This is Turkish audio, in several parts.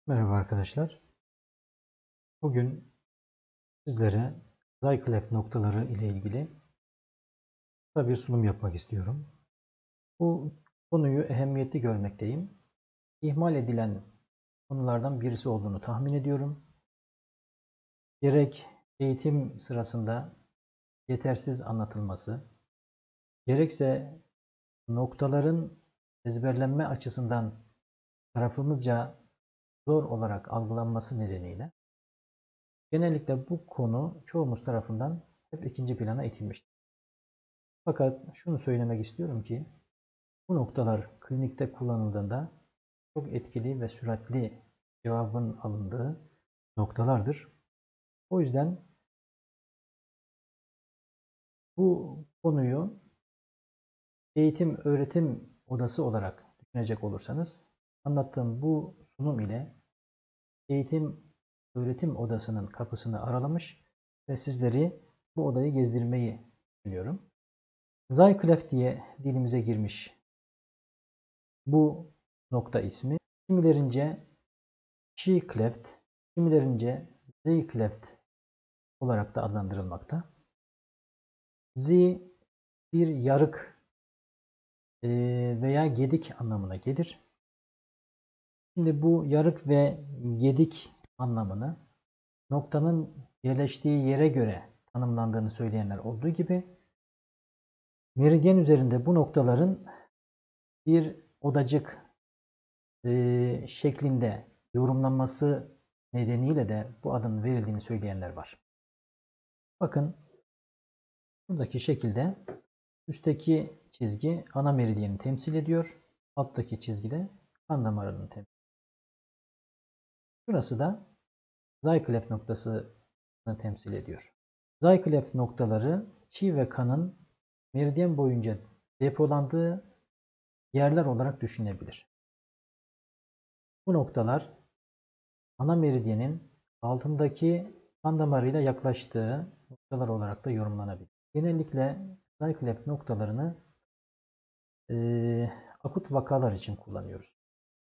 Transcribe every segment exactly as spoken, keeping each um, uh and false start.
Merhaba arkadaşlar. Bugün sizlere Zayclef noktaları ile ilgili kısa bir sunum yapmak istiyorum. Bu konuyu ehemmiyetli görmekteyim. İhmal edilen konulardan birisi olduğunu tahmin ediyorum. Gerek eğitim sırasında yetersiz anlatılması, gerekse noktaların ezberlenme açısından tarafımızca zor olarak algılanması nedeniyle genellikle bu konu çoğumuz tarafından hep ikinci plana itilmiştir. Fakat şunu söylemek istiyorum ki bu noktalar klinikte kullanıldığında çok etkili ve süratli cevabın alındığı noktalardır. O yüzden bu konuyu eğitim öğretim odası olarak düşünecek olursanız anlattığım bu sunum ile eğitim öğretim odasının kapısını aralamış ve sizleri bu odayı gezdirmeyi düşünüyorum. Zayclef diye dilimize girmiş bu nokta ismi kimilerince Chi-cleft, kimilerince Z-cleft olarak da adlandırılmakta. Z bir yarık veya gedik anlamına gelir. Şimdi bu yarık ve gedik anlamını noktanın yerleştiği yere göre tanımlandığını söyleyenler olduğu gibi meridyen üzerinde bu noktaların bir odacık şeklinde yorumlanması nedeniyle de bu adın verildiğini söyleyenler var. Bakın buradaki şekilde üstteki çizgi ana meridyeni temsil ediyor. Alttaki çizgi de kan damarının temsil ediyor. Burası da Zayclef noktasını temsil ediyor. Zayclef noktaları çi ve kanın meridyen boyunca depolandığı yerler olarak düşünülebilir. Bu noktalar ana meridyenin altındaki kan damarıyla yaklaştığı noktalar olarak da yorumlanabilir. Genellikle Zayclef noktalarını e, akut vakalar için kullanıyoruz.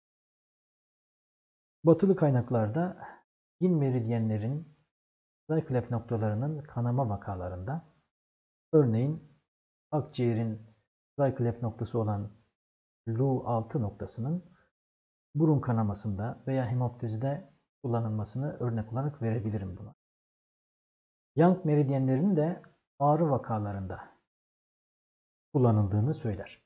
Batılı kaynaklarda yin meridyenlerin Zayclef noktalarının kanama vakalarında, örneğin akciğerin Zayclef noktası olan L U altı noktasının burun kanamasında veya hemoptizide kullanılmasını örnek olarak verebilirim buna. Young meridyenlerin de ağrı vakalarında kullanıldığını söyler.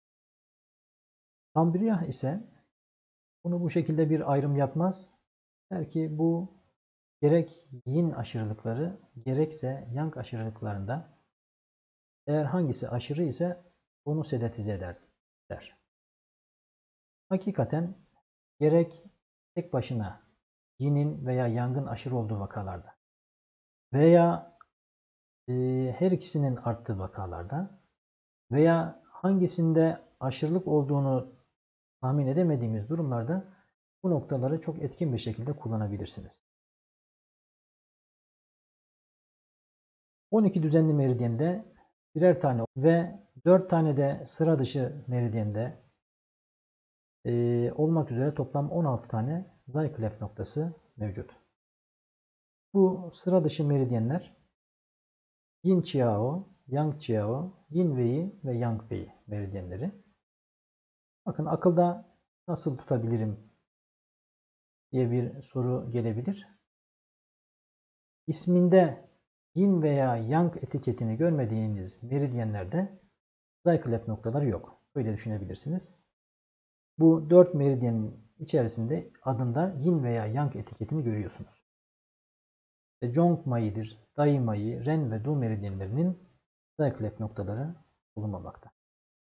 Cambriah ise bunu bu şekilde bir ayrım yapmaz. Der ki bu gerek yin aşırılıkları gerekse yang aşırılıklarında eğer hangisi aşırı ise onu sedatize eder der. Hakikaten gerek tek başına yinin veya yangın aşırı olduğu vakalarda veya e, her ikisinin arttığı vakalarda veya hangisinde aşırılık olduğunu tahmin edemediğimiz durumlarda bu noktaları çok etkin bir şekilde kullanabilirsiniz. on iki düzenli meridyende birer tane ve dört tane de sıra dışı meridyende e, olmak üzere toplam on altı tane Zayclef noktası mevcut. Bu sıra dışı meridyenler Yin Chiao, Yang Chiao, Yin Wei ve Yang Wei meridyenleri. Bakın akılda nasıl tutabilirim diye bir soru gelebilir. İsminde Yin veya Yang etiketini görmediğiniz meridyenlerde Zayclef noktaları yok. Böyle düşünebilirsiniz. Bu dört meridyenin içerisinde adında Yin veya Yang etiketini görüyorsunuz. Zhongmai'dir, Daimai, Ren ve Du meridyenlerinin Zayclef noktaları bulunmamakta.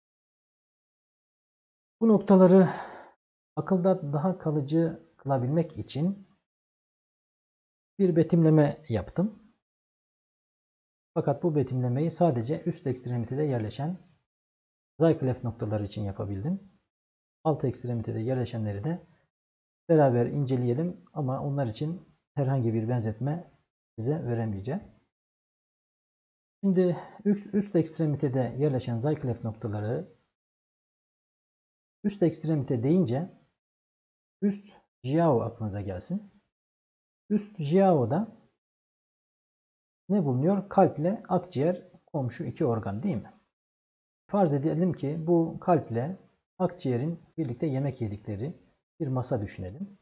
Bu noktaları akılda daha kalıcı kılabilmek için bir betimleme yaptım. Fakat bu betimlemeyi sadece üst ekstremitede yerleşen Zayclef noktaları için yapabildim. Alt ekstremitede yerleşenleri de beraber inceleyelim ama onlar için herhangi bir benzetme size veremeyeceğim. Şimdi üst, üst ekstremitede yerleşen Zayclef noktaları üst ekstremite deyince üst Jiao aklınıza gelsin. Üst Jiao'da ne bulunuyor? Kalp ile akciğer komşu iki organ değil mi? Farz edelim ki bu kalple akciğerin birlikte yemek yedikleri bir masa düşünelim.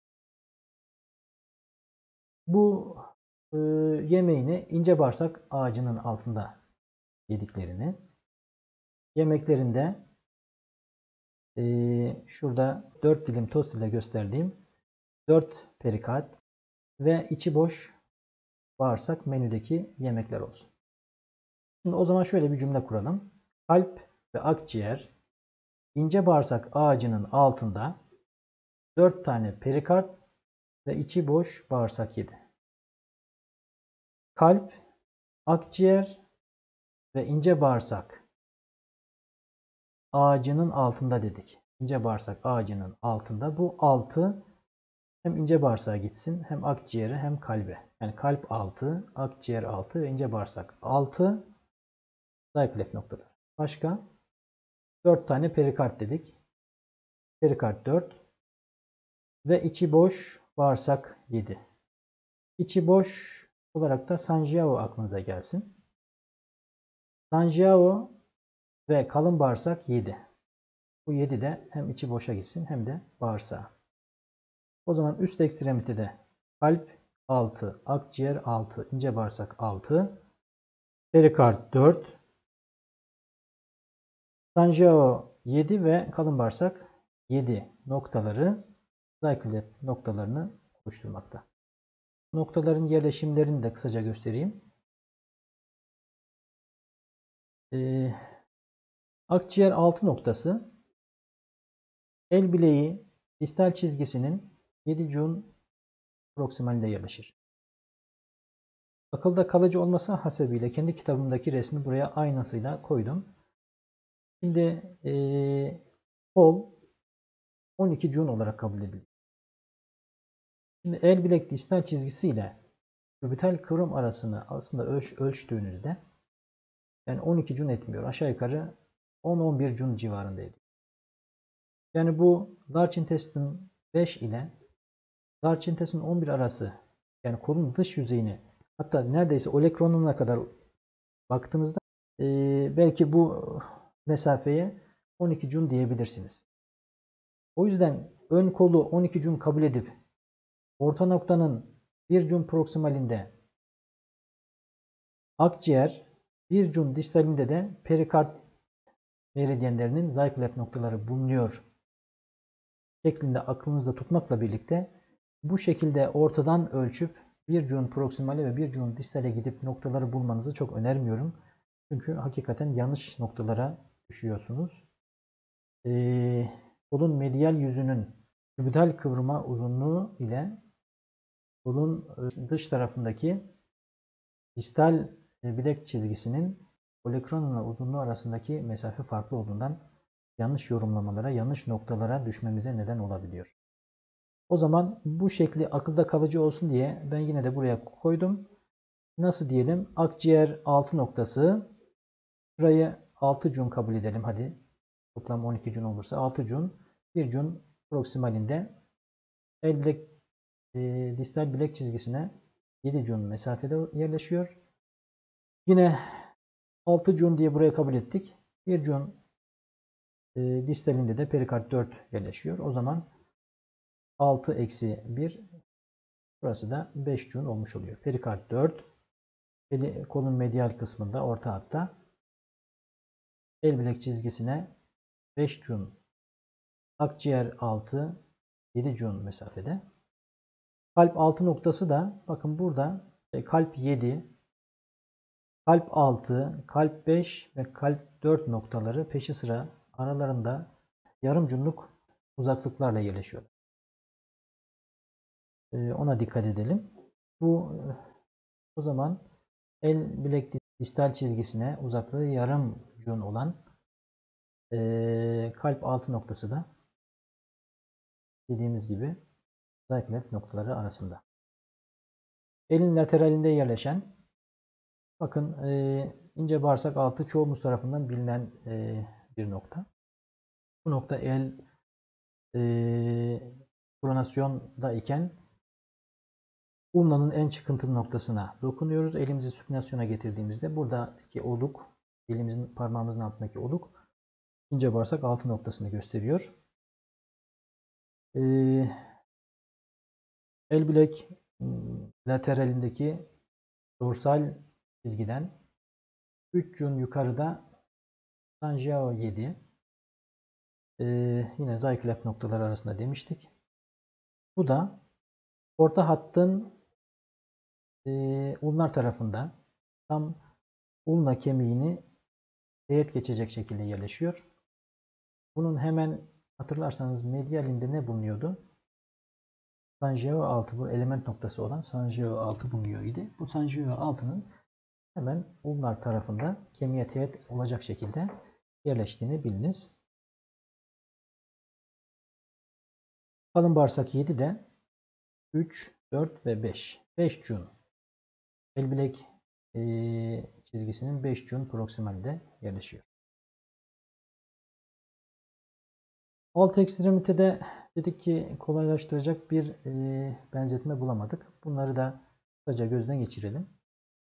Bu e, yemeğini ince bağırsak ağacının altında yediklerini, yemeklerinde e, şurada dört dilim tost ile gösterdiğim dört perikard ve içi boş bağırsak menüdeki yemekler olsun. Şimdi o zaman şöyle bir cümle kuralım. Kalp ve akciğer ince bağırsak ağacının altında dört tane perikard ve içi boş bağırsak yedi. Kalp, akciğer ve ince bağırsak ağacının altında dedik. İnce bağırsak ağacının altında. Bu altı hem ince bağırsağa gitsin, hem akciğere, hem kalbe. Yani kalp altı, akciğer altı ve ince bağırsak altı zayıf noktalar. Başka? dört tane perikard dedik. Perikard dört ve içi boş bağırsak yedi. İçi boş olarak da Sanjiao aklınıza gelsin. Sanjiao ve kalın bağırsak yedi. Bu yedi de hem içi boşa gitsin hem de bağırsağa. O zaman üst ekstremitede kalp altı, akciğer altı, ince bağırsak altı, perikard dört, Sanjiao yedi ve kalın bağırsak yedi noktaları Zayklep noktalarını oluşturmakta. Noktaların yerleşimlerini de kısaca göstereyim. Ee, akciğer altı noktası el bileği distal çizgisinin yedi cun proksimalinde yerleşir. Akılda kalıcı olması hasebiyle kendi kitabımdaki resmi buraya aynasıyla koydum. Şimdi ee, kol on iki cun olarak kabul edilir. Şimdi el bilek distal çizgisi ile kübital kıvrım arasını aslında ölç, ölçtüğünüzde yani on iki cun etmiyor. Aşağı yukarı on on bir cun civarında ediyor. Yani bu large intestine beş ile large intestine on bir arası, yani kolun dış yüzeyini, hatta neredeyse olekronuna kadar baktığınızda e, belki bu mesafeye on iki cun diyebilirsiniz. O yüzden ön kolu on iki cun kabul edip orta noktanın bir cun proksimalinde akciğer, bir cun distalinde de perikard meridyenlerinin zayıf noktaları bulunuyor şeklinde aklınızda tutmakla birlikte bu şekilde ortadan ölçüp bir cun proksimale ve bir cun distale gidip noktaları bulmanızı çok önermiyorum. Çünkü hakikaten yanlış noktalara düşüyorsunuz. Ee, kolun medial yüzünün kübital kıvrıma uzunluğu ile kolun dış tarafındaki distal bilek çizgisinin olekronla uzunluğu arasındaki mesafe farklı olduğundan yanlış yorumlamalara, yanlış noktalara düşmemize neden olabiliyor. O zaman bu şekli akılda kalıcı olsun diye ben yine de buraya koydum. Nasıl diyelim? Akciğer altı noktası. Şurayı altı cun kabul edelim hadi. Toplam on iki cun olursa altı cun. bir cun proksimalinde el bilek e, distal bilek çizgisine yedi cun mesafede yerleşiyor. Yine altı cun diye buraya kabul ettik. bir cun e, distalinde de perikard dört yerleşiyor. O zaman altı eksi bir, burası da beş cun olmuş oluyor. Perikard dört, eli, kolun medial kısmında orta hatta el bilek çizgisine beş cun, akciğer altı, yedi cun mesafede. Kalp altı noktası da bakın burada kalp yedi, kalp altı, kalp beş ve kalp dört noktaları peşi sıra aralarında yarım cunluk uzaklıklarla yerleşiyor. Ona dikkat edelim. Bu o zaman el bilek distal çizgisine uzaklığı yarım cun olan e, kalp altı noktası da dediğimiz gibi zayıf noktaları arasında. Elin lateralinde yerleşen, bakın e, ince bağırsak altı çoğumuz tarafından bilinen e, bir nokta. Bu nokta el e, Pronasyonda iken ulnanın en çıkıntılı noktasına dokunuyoruz. Elimizi supinasyona getirdiğimizde buradaki oluk, elimizin parmağımızın altındaki oluk ince bağırsak altı noktasını gösteriyor. Ee, el bilek lateralindeki dorsal çizgiden üç yön yukarıda Sanjiao yedi. Ee, yine Zayklep noktaları arasında demiştik. Bu da orta hattın e, ulnar tarafında tam ulna kemiğini teğet geçecek şekilde yerleşiyor. Bunun hemen hatırlarsanız medialinde ne bulunuyordu? Sanjiao altı, bu element noktası olan Sanjiao altı bulunuyor idi. Bu Sanjiao altının hemen ulnar tarafında kemiğe teğet olacak şekilde yerleştiğini biliniz. Kalın bağırsak yedi de üç, dört ve beş. beş cun. El bilek e, çizgisinin beş cun proksimalde yerleşiyor. Alt ekstremitede dedik ki kolaylaştıracak bir e, benzetme bulamadık. Bunları da kısaca gözden geçirelim.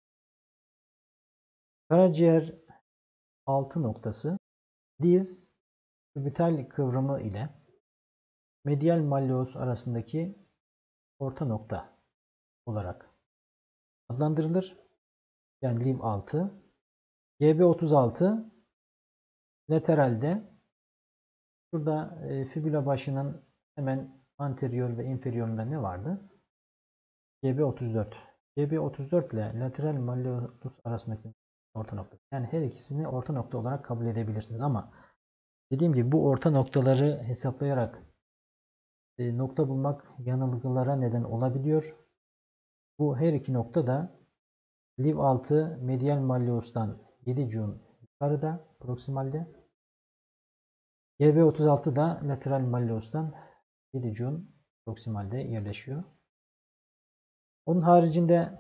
Karaciğer altı noktası diz kübital kıvrımı ile medial malleus arasındaki orta nokta olarak adlandırılır. Yani L I V altı. G B otuz altı lateralde, burada e, fibula başının hemen anterior ve inferiorunda ne vardı? G B otuz dört. G B otuz dört ile lateral malleus arasındaki orta nokta. Yani her ikisini orta nokta olarak kabul edebilirsiniz ama dediğim gibi bu orta noktaları hesaplayarak e, nokta bulmak yanılgılara neden olabiliyor. Bu her iki nokta da L I V altı medial malleus'tan yedi cun yukarıda, proksimalde. G B otuz altı da lateral malleus'tan yedi cun proksimalde yerleşiyor. Onun haricinde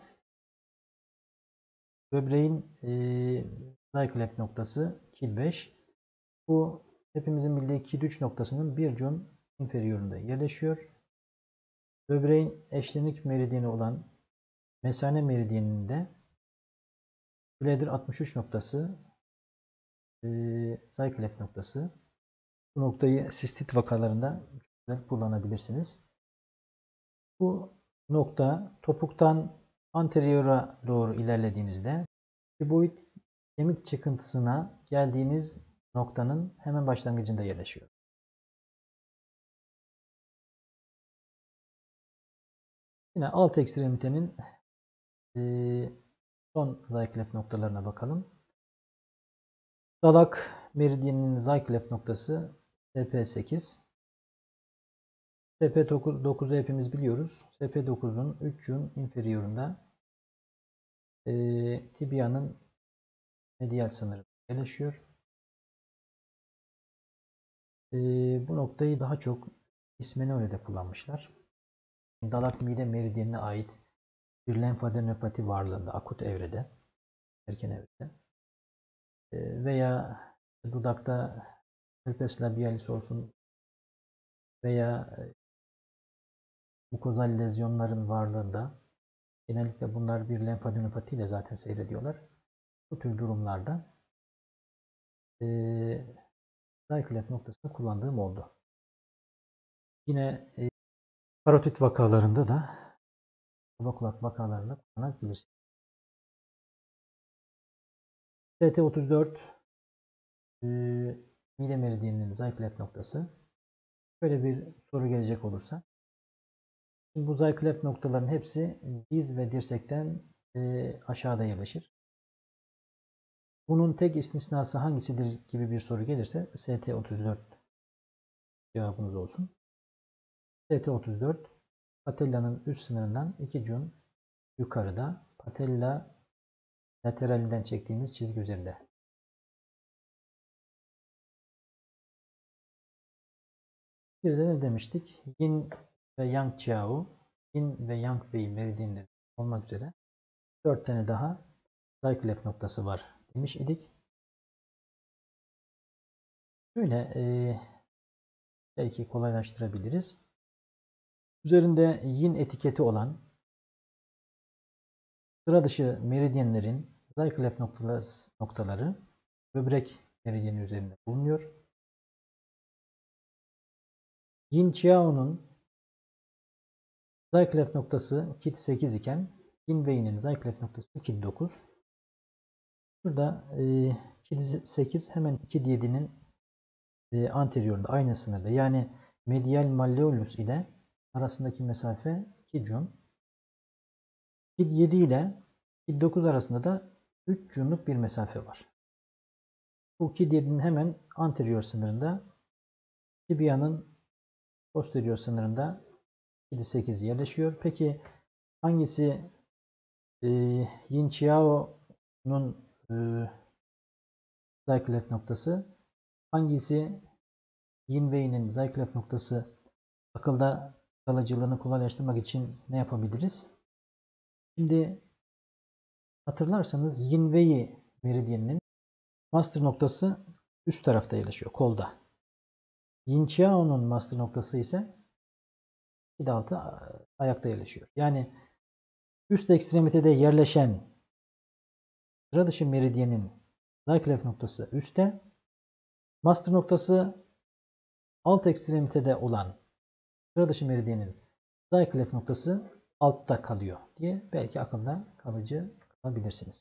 böbreğin e, Zayklep noktası kil beş. Bu hepimizin bildiği kil üç noktasının bir cun inferiorunda yerleşiyor. Böbreğin eşlenik meridyeni olan mesane meridyeninde Bladder altmış üç noktası, e, Zayklep noktası. Bu noktayı sistit vakalarında kullanabilirsiniz. Bu nokta topuktan anteriora doğru ilerlediğinizde küboid kemik çıkıntısına geldiğiniz noktanın hemen başlangıcında yerleşiyor. Yine alt ekstremitenin e, son Zayklep noktalarına bakalım. Dalak meridyeninin Zayklep noktası S P sekiz. S P dokuzu hepimiz biliyoruz. S P dokuzun üç cun inferiorunda e, tibianın medial sınırı yerleşiyor. E, bu noktayı daha çok İsmenoli'de kullanmışlar. Dalak mide meridyenine ait bir lenfadenopati varlığında akut evrede, erken evrede e, veya dudakta herpes labialis olsun veya mukozal lezyonların varlığında, genellikle bunlar bir lenfadenopati ile zaten seyrediyorlar. Bu tür durumlarda e, Zayklep noktasını kullandığım oldu. Yine e, karotit vakalarında da kaba kulak vakalarında kullanabilirsiniz. S T otuz dört e, mide meridyeninin Zayklep noktası. Böyle bir soru gelecek olursa. Şimdi bu Zayklep noktaların hepsi diz ve dirsekten e, aşağıda yerleşir. Bunun tek istisnası hangisidir gibi bir soru gelirse S T otuz dört cevabınız olsun. S T otuz dört patellanın üst sınırından iki cun yukarıda, patella lateralinden çektiğimiz çizgi üzerinde. Bir de ne demiştik? Yin ve Yang Chiao, Yin ve Yang Wei meridyenleri olmak üzere dört tane daha Zayklep noktası var demiş idik. Şöyle e, belki kolaylaştırabiliriz. üzerinde yin etiketi olan sıra dışı meridyenlerin Zayclef noktaları böbrek meridyeni üzerinde bulunuyor. Yin Qiao'nun Zayclef noktası kit sekiz iken Yin Wei'nin Zayclef noktası kit dokuz. Burada e, kit sekiz hemen kit yedi'nin e, anteriorunda, aynı sınırda. Yani medial malleolus ile arasındaki mesafe iki cum. Kit yedi ile kit dokuz arasında da üç cumluk bir mesafe var. Bu kit yedi'nin hemen anterior sınırında, tibia'nın posterior sınırında kit sekiz yerleşiyor. Peki hangisi e, Yin Qiao'nun e, Zayclef noktası? Hangisi Yin Wei'nin Zayclef noktası? Akılda kalıcılığını kolaylaştırmak için ne yapabiliriz? Şimdi hatırlarsanız Yin Wei meridyeninin master noktası üst tarafta yerleşiyor, kolda. Yin Qiao'nun master noktası ise kit altı ayakta yerleşiyor. Yani üst ekstremitede yerleşen sıra dışı meridyenin Zayclef noktası üstte, master noktası alt ekstremitede olan sıra dışı meridyenin Zayclef noktası altta kalıyor diye belki akılda kalıcı kalabilirsiniz.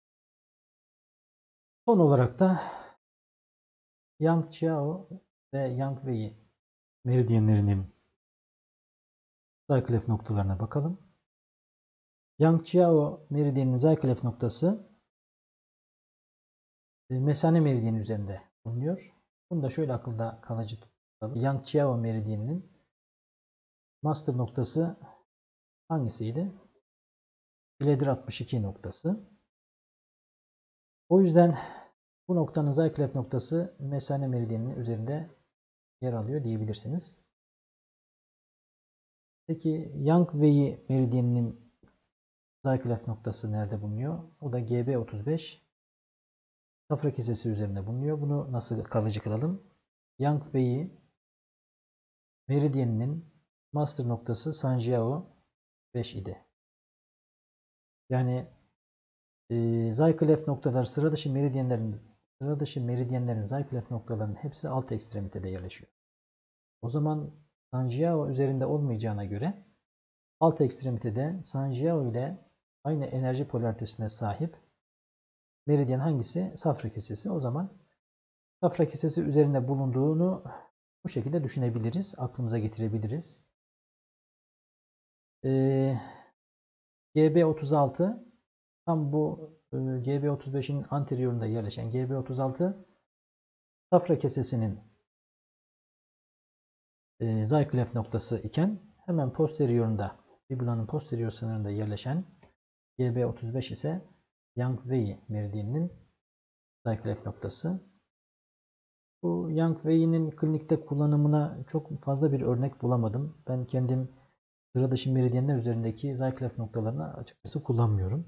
Son olarak da Yang Qiao ve Yang Wei meridyenlerinin Zayclef noktalarına bakalım. Yang Qiao meridyeninin Zayclef noktası mesane meridyeni üzerinde bulunuyor. Bunu da şöyle akılda kalıcı tutalım. Yang Qiao meridyeninin master noktası hangisiydi? Bladder altmış iki noktası. O yüzden bu noktanın Zayclef noktası mesane meridyeninin üzerinde yer alıyor diyebilirsiniz. Peki Yang Wei meridyeninin Zayclef noktası nerede bulunuyor? O da G B otuz beş safra kesesi üzerinde bulunuyor. Bunu nasıl kalıcı kılalım? Yang Wei meridyeninin master noktası Sanjiao beş idi. Yani e, Zayclef noktalar sıra dışı meridyenlerin sıra dışı meridyenlerin Zayclef noktalarının hepsi alt ekstremitede yerleşiyor. O zaman Sanjiao üzerinde olmayacağına göre alt ekstremitede Sanjiao ile aynı enerji polaritesine sahip meridyen hangisi? Safra kesesi. O zaman safra kesesi üzerinde bulunduğunu bu şekilde düşünebiliriz. Aklımıza getirebiliriz. Ee, G B otuz altı tam bu e, G B otuz beşin anteriorunda yerleşen G B otuz altı safra kesesinin e, Zayclef noktası iken hemen posteriorunda, fibulanın posterior sınırında yerleşen G B otuz beş ise Yang Wei meridyeninin Zayclef noktası. Bu Yang Wei'nin klinikte kullanımına çok fazla bir örnek bulamadım. Ben kendim sıra dışı meridyenler üzerindeki Zayclef noktalarını açıkçası kullanmıyorum.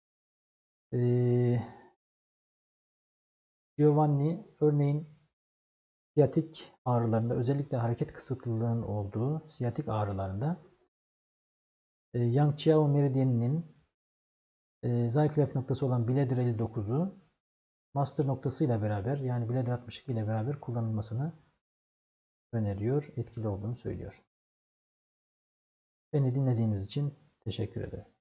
Ee, Giovanni örneğin siyatik ağrılarında, özellikle hareket kısıtlılığının olduğu siyatik ağrılarında e, Yang Qiao meridyeninin e, Zayclef noktası olan Bladder elli dokuzu master noktasıyla beraber, yani Bladder altmış iki ile beraber kullanılmasını öneriyor, etkili olduğunu söylüyor. Beni dinlediğiniz için teşekkür ederim.